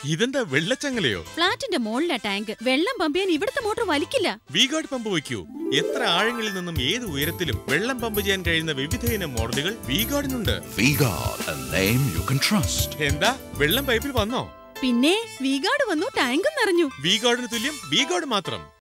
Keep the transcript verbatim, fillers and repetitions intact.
ഇതെന്താ വെള്ളച്ചങ്ങലയോ? ഫ്ലാറ്റിന്റെ മോളിലെ ടാങ്ക്. വെള്ളം പമ്പ് ചെയ്യാൻ ഇവിടുത്തെ മോട്ടോർ വലിക്കില്ല. വി-ഗാർഡ് പമ്പ് വയ്ക്കൂ. എത്ര ആഴങ്ങളിൽ നിന്നും ഏത് ഉയരത്തിലും വെള്ളം പമ്പ് ചെയ്യാൻ കഴിയുന്ന വിവിധയിനം മോഡലുകൾ വി-ഗാർഡിനുണ്ട്. V-Guard, a name you can trust. എന്താ വെള്ളം പൈപ്പിൽ വന്നോ? പിന്നെ വി-ഗാർഡ് വന്നു, ടാങ്കും നിറഞ്ഞു. വി-ഗാർഡിന് തുല്യം വി-ഗാർഡ് മാത്രം.